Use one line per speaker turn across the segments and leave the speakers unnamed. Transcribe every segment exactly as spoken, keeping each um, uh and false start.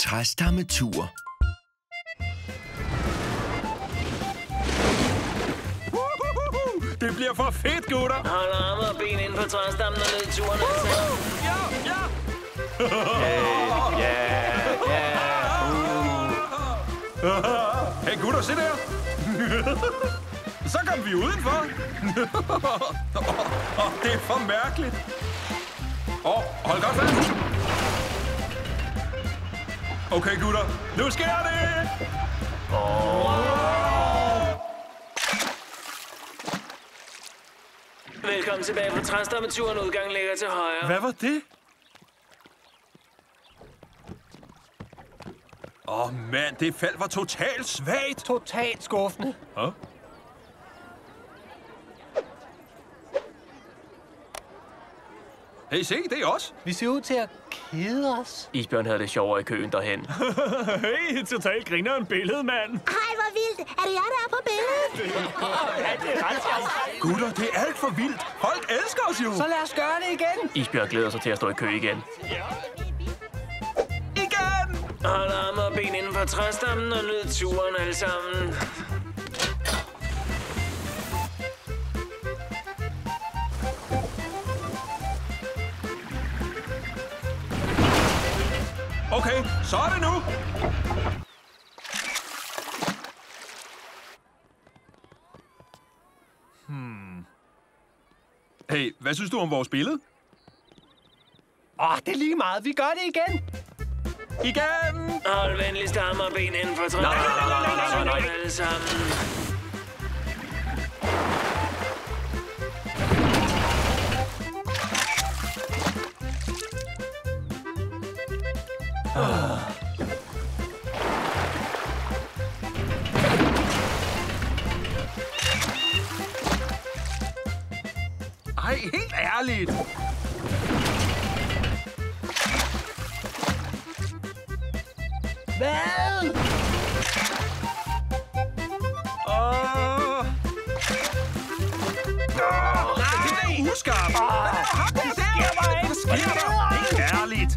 træstammetur.
Det bliver for fedt, gutter!
Hold arme og ben ind på træstammen og ned i turen.
Ja, ja!
Ja, ja.
Hey gutter, se der! Så kom vi udenfor. Oh, det er for mærkeligt. Åh, oh, hold godt fast. Okay, gutter. Nu sker det! Oh.
Velkommen tilbage på træstammeturen. Udgangen ligger til højre.
Hvad var det? Åh, oh, mand, det fald var totalt svagt.
Totalt skuffende.
Huh? Hey, se, det er os.
Vi ser ud til at kede os.
Isbjørn havde det sjovere i køen derhen.
Hey, totalt griner en billede, mand.
Hej, hvor vildt. Er det jer, der er på billedet?
Ja, det er ret sjovt.
Gutter, det er alt for vildt. Folk elsker os jo.
Så lad os gøre det igen.
Isbjørn glæder sig til at stå i kø igen.
Igen!
Hold arme og ben inden for træstammen og nyd turen alle sammen.
Okay, så er det nu. Hmm. Hey, hvad synes du om vores billede?
Åh, oh, det er lige meget. Vi gør det igen.
Igen!
Hold venligst arme og ben inden for træstammen.
Nej, nej, nej, nej, nej, nej.
Alle sammen.
Ej, helt ærligt.
Hvad?
Åh. Det er uskarpt. Hvad sker der? Hvad sker der? Helt ærligt.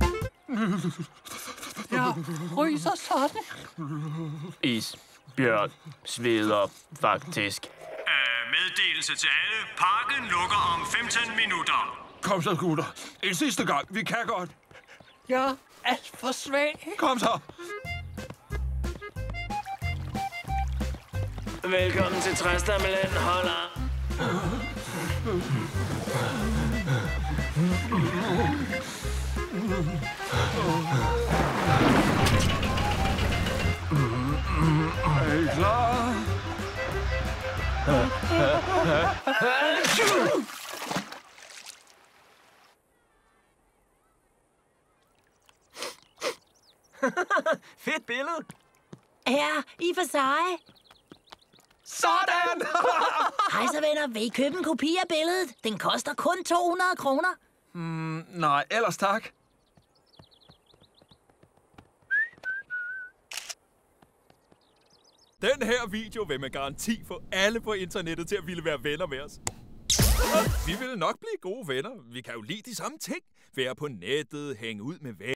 Jeg ryser sådan.
Isbjørn sveder faktisk.
Meddelelse til alle. Parken lukker om femten minutter.
Kom så, gutter. En sidste gang. Vi kan godt.
Jeg er alt for svag.
Kom så.
Velkommen til Træstammeland. Hold arm.
Er I klar?
Fedt billede.
Ja, i for sig.
Sådan!
Hej så venner, vil I købe en kopi af billedet? Den koster kun to hundrede kroner.
mm, nej, ellers tak. Den her video vil med garanti få alle på internettet til at ville være venner med os. Vi vil nok blive gode venner. Vi kan jo lide de samme ting. Være på nettet, hænge ud med venner.